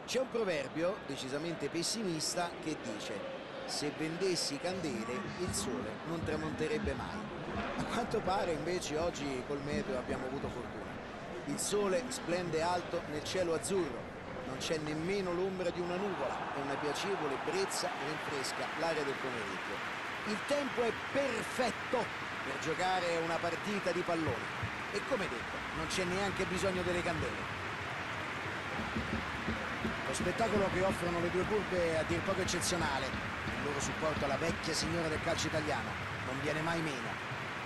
C'è un proverbio decisamente pessimista che dice: se vendessi candele il sole non tramonterebbe mai. A quanto pare invece oggi col meteo abbiamo avuto fortuna. Il sole splende alto nel cielo azzurro, non c'è nemmeno l'ombra di una nuvola e una piacevole brezza rinfresca l'aria del pomeriggio. Il tempo è perfetto per giocare una partita di pallone e, come detto, non c'è neanche bisogno delle candele. Lo spettacolo che offrono le due curve è a dir poco eccezionale. Il loro supporto alla vecchia signora del calcio italiano non viene mai meno.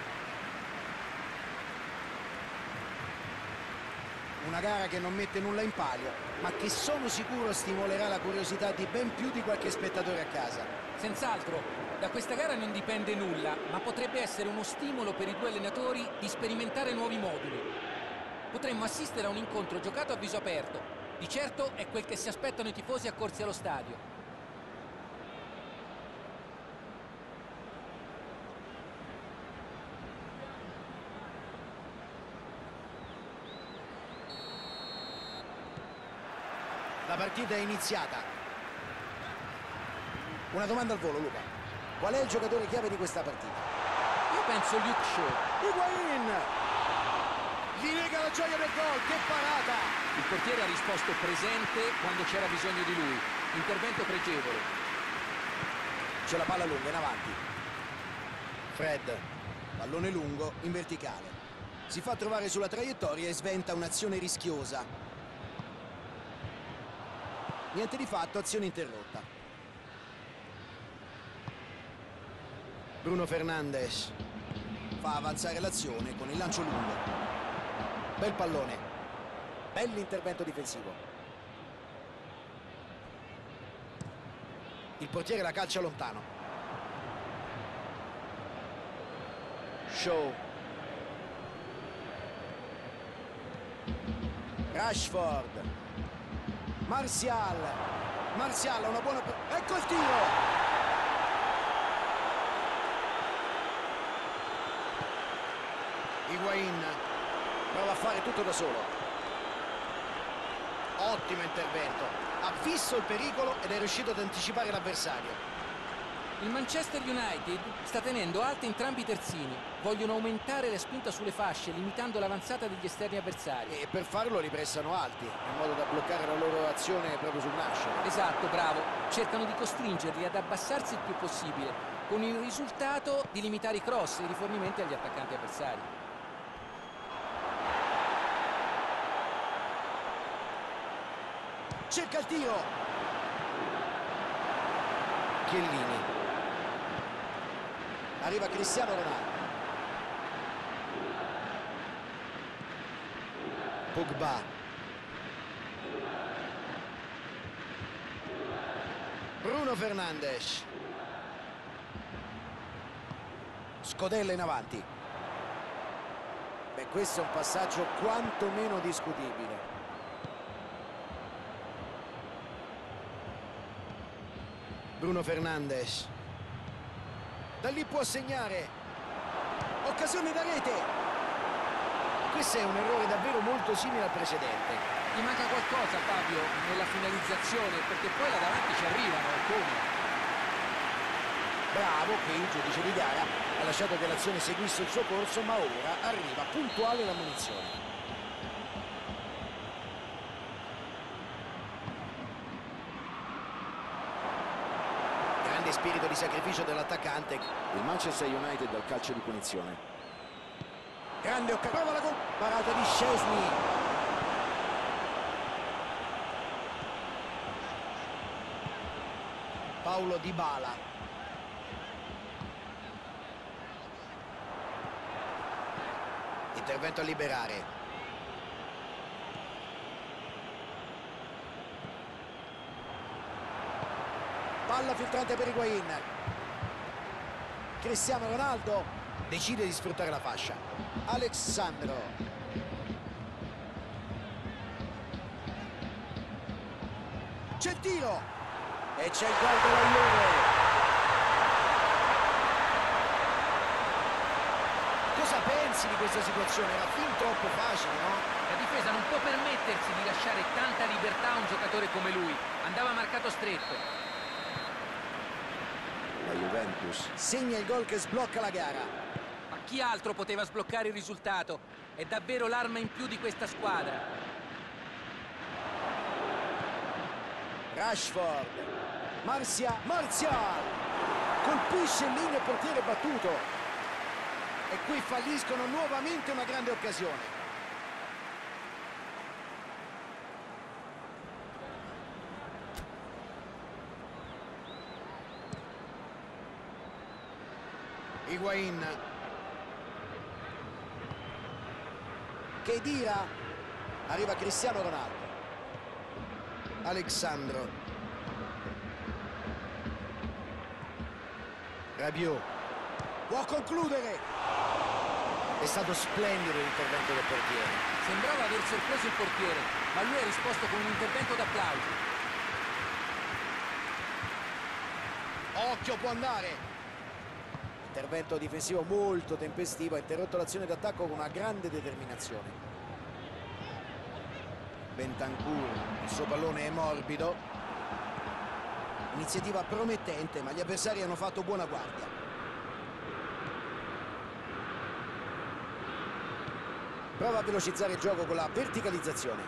Una gara che non mette nulla in palio, ma che sono sicuro stimolerà la curiosità di ben più di qualche spettatore a casa. Senz'altro, da questa gara non dipende nulla, ma potrebbe essere uno stimolo per i due allenatori di sperimentare nuovi moduli. Potremmo assistere a un incontro giocato a viso aperto. Di certo è quel che si aspettano i tifosi accorsi allo stadio. La partita è iniziata. Una domanda al volo, Luca. Qual è il giocatore chiave di questa partita? Io penso Luke Shaw. Higuain! Gli lega la gioia del gol, che parata! Il portiere ha risposto presente quando c'era bisogno di lui. Intervento pregevole. C'è la palla lunga in avanti. Fred, pallone lungo in verticale. Si fa trovare sulla traiettoria e sventa un'azione rischiosa. Niente di fatto, azione interrotta. Bruno Fernandes fa avanzare l'azione con il lancio lungo. Bel pallone, bell'intervento difensivo. Il portiere la calcia lontano. Shaw. Rashford. Martial ha una buona... Ecco il tiro! Higuain prova a fare tutto da solo. Ottimo intervento. Ha visto il pericolo ed è riuscito ad anticipare l'avversario. Il Manchester United sta tenendo alti entrambi i terzini. Vogliono aumentare la spinta sulle fasce, limitando l'avanzata degli esterni avversari. E per farlo li pressano alti, in modo da bloccare la loro azione proprio sul nascere. Esatto, bravo. Cercano di costringerli ad abbassarsi il più possibile, con il risultato di limitare i cross e i rifornimenti agli attaccanti avversari. Cerca il tiro! Chiellini. Arriva Cristiano Ronaldo. Pogba. Bruno Fernandes. Scodella in avanti. Beh, questo è un passaggio quantomeno discutibile. Bruno Fernandes. Da lì può segnare. Occasione da rete. Questo è un errore davvero molto simile al precedente. Gli manca qualcosa, Fabio, nella finalizzazione, perché poi là davanti ci arrivano, come? Bravo che il giudice di gara ha lasciato che l'azione seguisse il suo corso, ma ora arriva puntuale la munizione. Grande spirito di sacrificio dell'attaccante. Il Manchester United dal calcio di punizione. Grande occasione, prova la gol, parata di Szczesny. Paulo Dybala. Intervento a liberare. Palla filtrante per Higuain. Cristiano Ronaldo decide di sfruttare la fascia. Alexandro. C'è il tiro e c'è il gol della Juve. Cosa pensi di questa situazione? Era fin troppo facile, no? La difesa non può permettersi di lasciare tanta libertà a un giocatore come lui. Andava marcato stretto. La Juventus Segna il gol che sblocca la gara. Ma chi altro poteva sbloccare il risultato? È davvero l'arma in più di questa squadra. Rashford. Martial. Colpisce in linea il portiere battuto. E qui falliscono nuovamente una grande occasione. Higuain. Khedira. Arriva Cristiano Ronaldo. Alexandro. Rabiot. Può concludere. È stato splendido l'intervento del portiere. Sembrava aver sorpreso il portiere, ma lui ha risposto con un intervento d'applauso. Occhio, può andare. Intervento difensivo molto tempestivo, ha interrotto l'azione d'attacco con una grande determinazione. Bentancur, il suo pallone è morbido. Iniziativa promettente, ma gli avversari hanno fatto buona guardia. Prova a velocizzare il gioco con la verticalizzazione.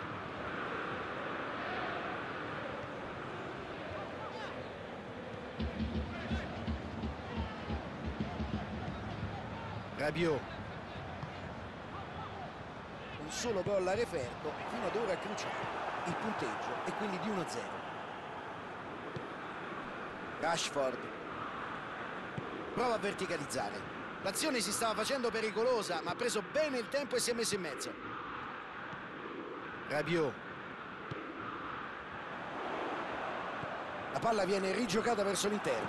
Rabiot. Un solo gol a referto, fino ad ora cruciale. Il punteggio è quindi di 1-0. Rashford. Prova a verticalizzare. L'azione si stava facendo pericolosa, ma ha preso bene il tempo e si è messo in mezzo. Rabiot. La palla viene rigiocata verso l'interno.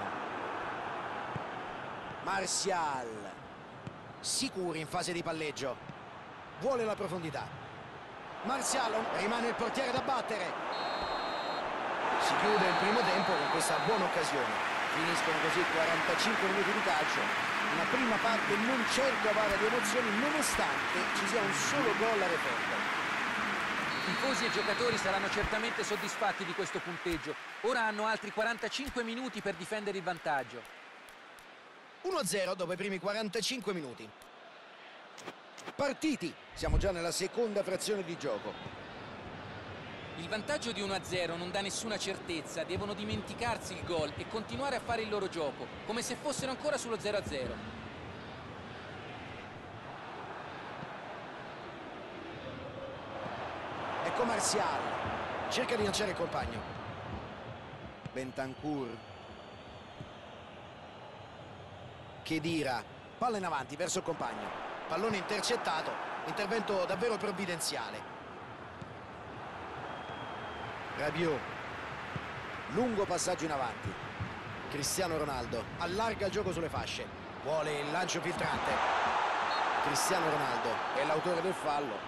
Martial. Sicuri in fase di palleggio. Vuole la profondità. Martial, rimane il portiere da battere. Si chiude il primo tempo con questa buona occasione. Finiscono così 45 minuti di calcio. Una prima parte non certo avara di emozioni, nonostante ci sia un solo gol a referto. I tifosi e i giocatori saranno certamente soddisfatti di questo punteggio. Ora hanno altri 45 minuti per difendere il vantaggio. 1-0 dopo i primi 45 minuti. Partiti. Siamo già nella seconda frazione di gioco. Il vantaggio di 1-0 non dà nessuna certezza. Devono dimenticarsi il gol e continuare a fare il loro gioco, come se fossero ancora sullo 0-0. Ecco Martial. Cerca di lanciare il compagno. Bentancur. Khedira. Palla in avanti verso il compagno. Pallone intercettato. Intervento davvero provvidenziale. Rabiot. Lungo passaggio in avanti. Cristiano Ronaldo allarga il gioco sulle fasce. Vuole il lancio filtrante. Cristiano Ronaldo è l'autore del fallo.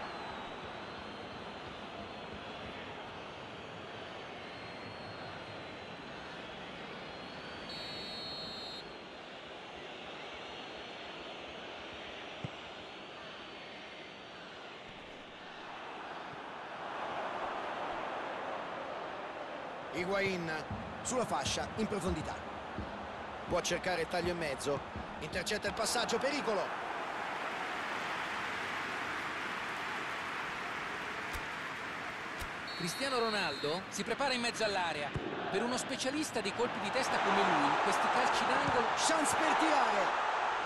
Higuain sulla fascia in profondità. Può cercare il taglio in mezzo. Intercetta il passaggio, pericolo. Cristiano Ronaldo si prepara in mezzo all'area. Per uno specialista dei colpi di testa come lui, questi calci d'angolo... Chance per tirare.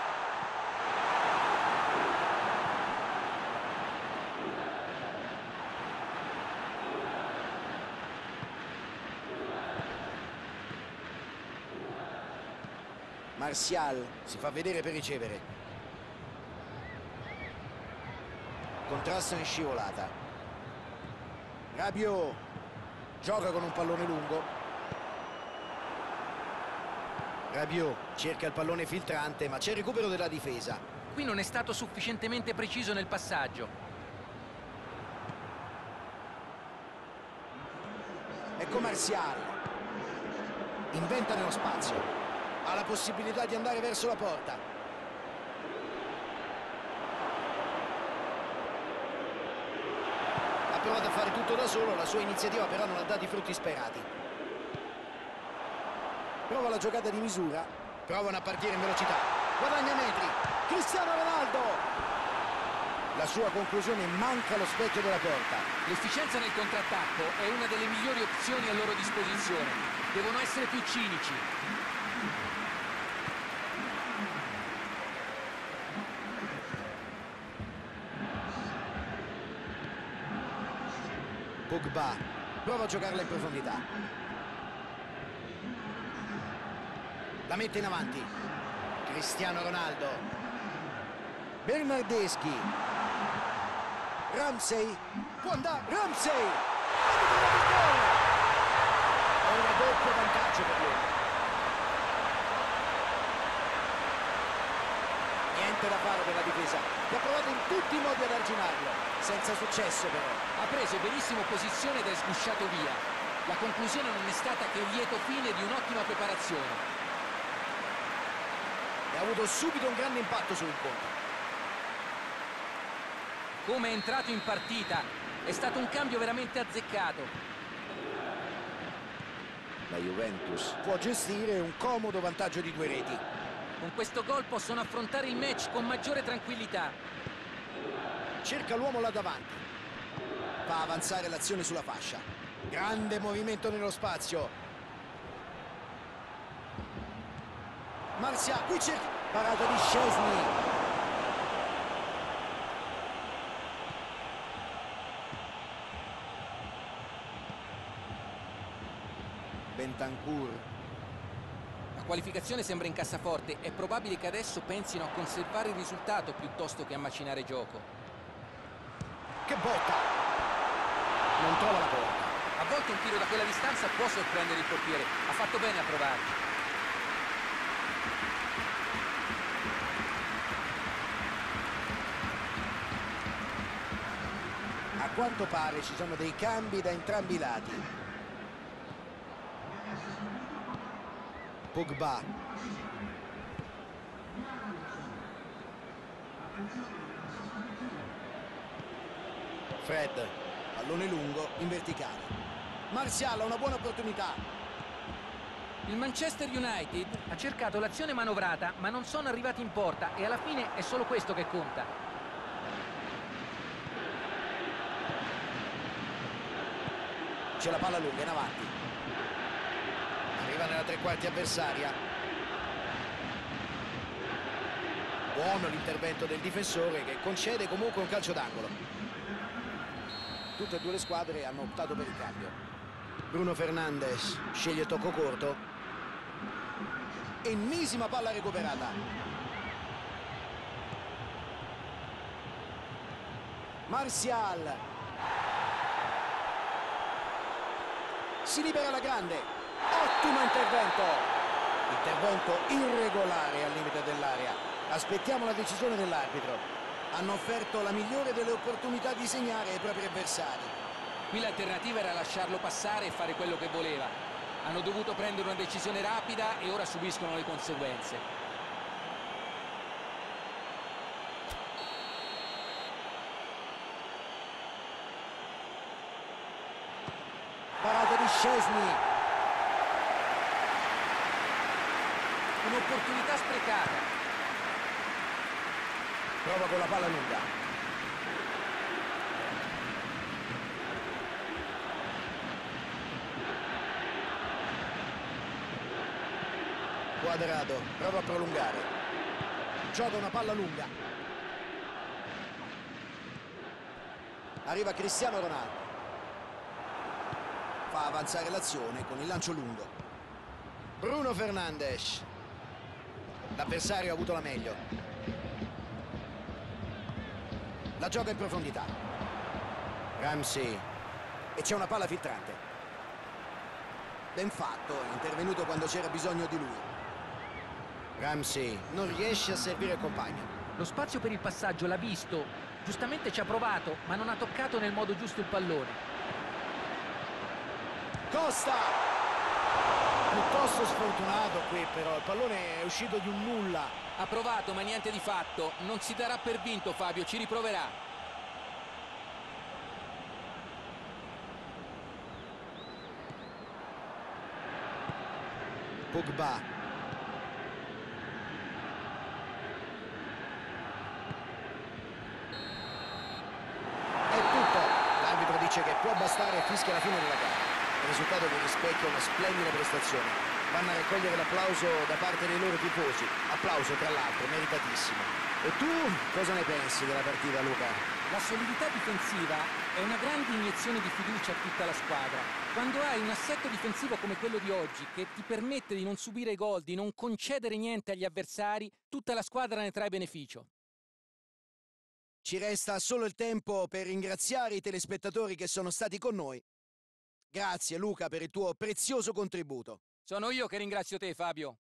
Martial si fa vedere per ricevere. Contrasto in scivolata. Rabiot gioca con un pallone lungo. Rabiot cerca il pallone filtrante, ma c'è il recupero della difesa. Qui non è stato sufficientemente preciso nel passaggio. Ecco Martial. Inventa nello spazio. Ha la possibilità di andare verso la porta. provato a fare tutto da solo, la sua iniziativa però non ha dato i frutti sperati. Prova la giocata di misura, provano a partire in velocità, guadagna metri, Cristiano Ronaldo! La sua conclusione: manca lo specchio della porta. L'efficienza nel contrattacco è una delle migliori opzioni a loro disposizione. Devono essere più cinici. Pogba prova a giocarla in profondità. La mette in avanti. Cristiano Ronaldo. Bernardeschi. Ramsey. Può andare. Ramsey. È un doppio vantaggio per lui. Niente da fare per la difesa, che ha provato in tutti i modi ad arginarlo, senza successo però. Ha preso benissimo posizione ed è sgusciato via. La conclusione non è stata che il lieto fine di un'ottima preparazione. E ha avuto subito un grande impatto sull'incontro. Come è entrato in partita, è stato un cambio veramente azzeccato. La Juventus Può gestire un comodo vantaggio di 2 reti. Con questo gol possono affrontare il match con maggiore tranquillità. Cerca l'uomo là davanti. Fa avanzare l'azione sulla fascia. Grande movimento nello spazio. Martial, qui cerca. Parata di Szczesny. Bentancur. La qualificazione sembra in cassaforte. È probabile che adesso pensino a conservare il risultato piuttosto che a macinare gioco. Che botta! Non trova la porta. A volte un tiro da quella distanza può sorprendere il portiere. Ha fatto bene a provarci. A quanto pare ci sono dei cambi da entrambi i lati. Pogba. Fred, pallone lungo in verticale. Martial ha una buona opportunità. Il Manchester United ha cercato l'azione manovrata, ma non sono arrivati in porta e alla fine è solo questo che conta. C'è la palla lunga in avanti. Arriva nella tre quarti avversaria. Buono l'intervento del difensore, che concede comunque un calcio d'angolo. Tutte e due le squadre hanno optato per il cambio. Bruno Fernandes sceglie tocco corto. Ennesima palla recuperata. Martial. Si libera la grande. Ottimo intervento. Intervento irregolare al limite dell'area. Aspettiamo la decisione dell'arbitro. Hanno offerto la migliore delle opportunità di segnare ai propri avversari. Qui l'alternativa era lasciarlo passare e fare quello che voleva. Hanno dovuto prendere una decisione rapida e ora subiscono le conseguenze. Parata di Szczesny. Un'opportunità sprecata. Prova con la palla lunga. Quadrado, prova a prolungare. Gioca una palla lunga. Arriva Cristiano Ronaldo. Fa avanzare l'azione con il lancio lungo. Bruno Fernandes. L'avversario ha avuto la meglio. La gioca in profondità. Ramsey. E c'è una palla filtrante. Ben fatto, è intervenuto quando c'era bisogno di lui. Ramsey non riesce a servire il compagno. Lo spazio per il passaggio l'ha visto. Giustamente ci ha provato, ma non ha toccato nel modo giusto il pallone. Costa! Piuttosto sfortunato qui però, il pallone è uscito di un nulla. Ha provato, ma niente di fatto. Non si darà per vinto, Fabio, ci riproverà. Pogba. È tutto. L'arbitro dice che può bastare e fischia la fine della gara. Il risultato che rispecchia una splendida prestazione. Vanno a raccogliere l'applauso da parte dei loro tifosi. Applauso, tra l'altro, meritatissimo. E tu cosa ne pensi della partita, Luca? La solidità difensiva è una grande iniezione di fiducia a tutta la squadra. Quando hai un assetto difensivo come quello di oggi, che ti permette di non subire gol, di non concedere niente agli avversari, tutta la squadra ne trae beneficio. Ci resta solo il tempo per ringraziare i telespettatori che sono stati con noi. Grazie Luca per il tuo prezioso contributo. Sono io che ringrazio te, Fabio.